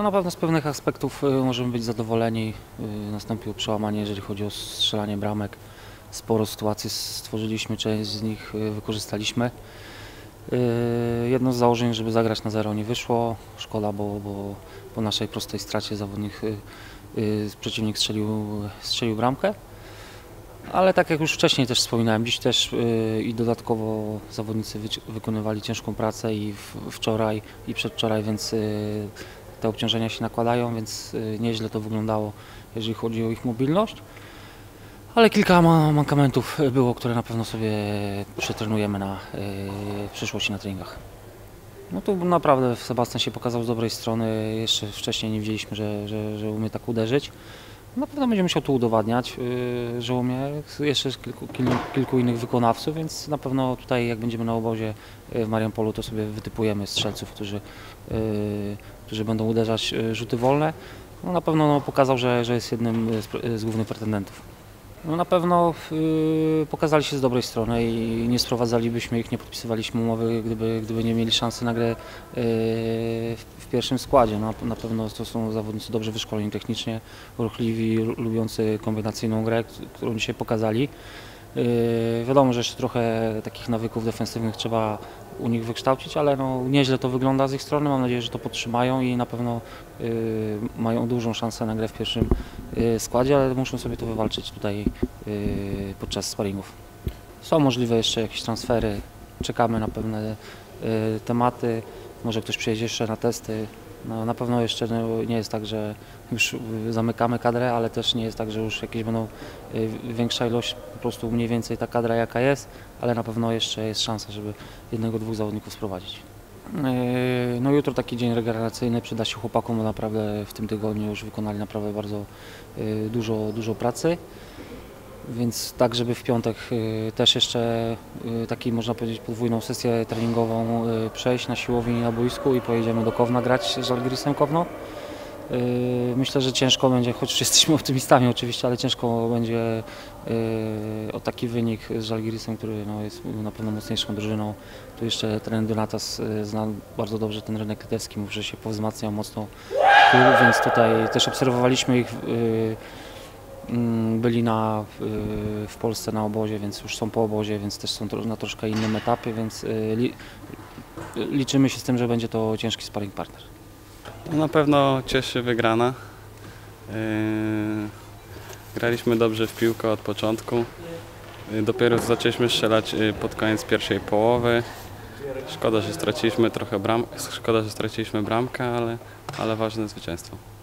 na pewno z pewnych aspektów możemy być zadowoleni. Nastąpiło przełamanie, jeżeli chodzi o strzelanie bramek. Sporo sytuacji stworzyliśmy, część z nich wykorzystaliśmy. Jedno z założeń, żeby zagrać na zero, nie wyszło. Szkoda, bo po naszej prostej stracie zawodnik, przeciwnik strzelił bramkę. Ale tak jak już wcześniej też wspominałem, dziś też i dodatkowo zawodnicy wykonywali ciężką pracę i wczoraj i przedwczoraj, więc te obciążenia się nakładają, więc nieźle to wyglądało, jeżeli chodzi o ich mobilność. Ale kilka mankamentów było, które na pewno sobie przetrenujemy na przyszłości na treningach. No tu naprawdę Sebastian się pokazał z dobrej strony, jeszcze wcześniej nie wiedzieliśmy, że umie tak uderzyć. Na pewno będzie musiał tu udowadniać, że umie. Jeszcze kilku innych wykonawców, więc na pewno tutaj jak będziemy na obozie w Mariampolu, to sobie wytypujemy strzelców, którzy będą uderzać rzuty wolne. No, na pewno pokazał, że jest jednym z głównych pretendentów. No, na pewno pokazali się z dobrej strony i nie sprowadzalibyśmy ich, nie podpisywaliśmy umowy, gdyby nie mieli szansy na grę w pierwszym składzie. Na pewno to są zawodnicy dobrze wyszkoleni technicznie, ruchliwi, lubiący kombinacyjną grę, którą dzisiaj pokazali. Wiadomo, że jeszcze trochę takich nawyków defensywnych trzeba u nich wykształcić, ale no, nieźle to wygląda z ich strony. Mam nadzieję, że to podtrzymają i na pewno mają dużą szansę na grę w pierwszym składzie, ale muszą sobie to wywalczyć tutaj podczas sparingów. Są możliwe jeszcze jakieś transfery, czekamy na pewne tematy, może ktoś przyjedzie jeszcze na testy. No, na pewno jeszcze nie jest tak, że już zamykamy kadrę, ale też nie jest tak, że już jakieś będą większa ilość, po prostu mniej więcej ta kadra jaka jest, ale na pewno jeszcze jest szansa, żeby jednego, dwóch zawodników sprowadzić. No jutro taki dzień regeneracyjny przyda się chłopakom, bo naprawdę w tym tygodniu już wykonali naprawdę bardzo dużo pracy. Więc tak, żeby w piątek też jeszcze taki, można powiedzieć, podwójną sesję treningową przejść na siłowni na boisku i pojedziemy do Kowna grać z Żalgirisem Kowno. Myślę, że ciężko będzie, choć jesteśmy optymistami oczywiście, ale ciężko będzie o taki wynik z Żalgirisem, który no, jest na pewno mocniejszą drużyną. Tu jeszcze trener Donatas zna bardzo dobrze ten rynek litewski, mówi, że się powzmacniał mocno, więc tutaj też obserwowaliśmy ich. Byli w Polsce na obozie, więc już są po obozie, więc też są na troszkę innym etapie, więc liczymy się z tym, że będzie to ciężki sparring partner. No, na pewno cieszy wygrana. Graliśmy dobrze w piłkę od początku. Dopiero zaczęliśmy strzelać pod koniec pierwszej połowy. Szkoda, że straciliśmy bramkę, ale ważne zwycięstwo.